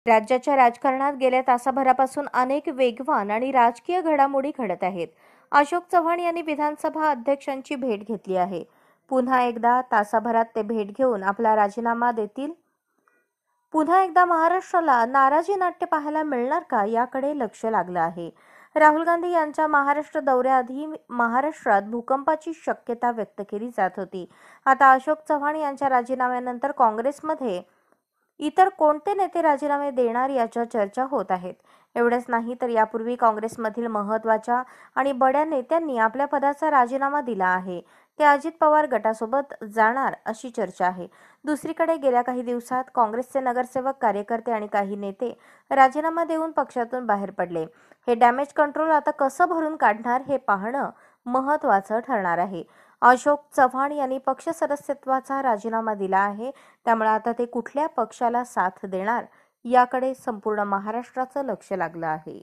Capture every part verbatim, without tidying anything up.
राज्याच्या राजकारणात गेल्या तासाभरापासून अनेक वेगवान आणि राजकीय घडामोडी घडत आहेत. अशोक चव्हाण यांनी विधानसभा अध्यक्षांची भेट घेतली आहे. पुन्हा एकदा तासाभरात ते भेट घेऊन आपला राजीनामा देतील. पुन्हा एकदा महाराष्ट्राला नाराजी नाट्य पाहायला मिळणार का, याकडे लक्ष लागलं आहे. राहुल गांधी यांच्या महाराष्ट्र दौऱ्याआधी महाराष्ट्रात भूकंपाची शक्यता व्यक्त केली जात होती. आता अशोक चव्हाण यांच्या राजीनाम्यानंतर काँग्रेसमध्ये इतर कोणते नेते राजीनामे देणार याच्या चर्चा होत आहेत. एवढेच नाही तर यापूर्वी काँग्रेसमधील महत्त्वाच्या आणि बड्या नेत्यांनी आपल्या पदाचा राजीनामा दिला आहे. ते अजित पवार गटासोबत जाणार अशी चर्चा आहे. दुसरीकडे गेल्या काही दिवसात काँग्रेसचे नगरसेवक, कार्यकर्ते आणि काही नेते राजीनामा देऊन पक्षातून बाहेर पडले. हे डॅमेज कंट्रोल आता कसं भरून काढणार हे पाहणं महत्त्वाचं ठरणार आहे. अशोक चव्हाण यांनी पक्ष सदस्यत्वाचा राजीनामा दिला आहे. त्यामुळे आता ते कुठल्या पक्षाला साथ देणार याकडे संपूर्ण महाराष्ट्राचं लक्ष लागलं आहे.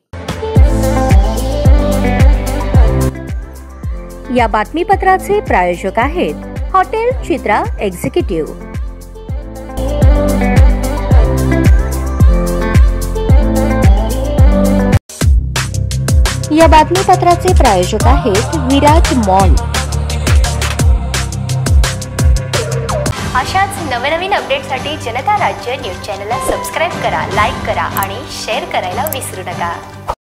या बातमीपत्राचे प्रायोजक आहेत हॉटेल चित्रा एक्झिक्युटिव्ह. या बातमीपत्राचे प्रायोजक आहेत विराज मॉल. अशाच नवनवीन अपडेटसाठी जनता राज्य न्यूज चॅनलला सबस्क्राईब करा, लाईक करा आणि शेअर करायला विसरू नका.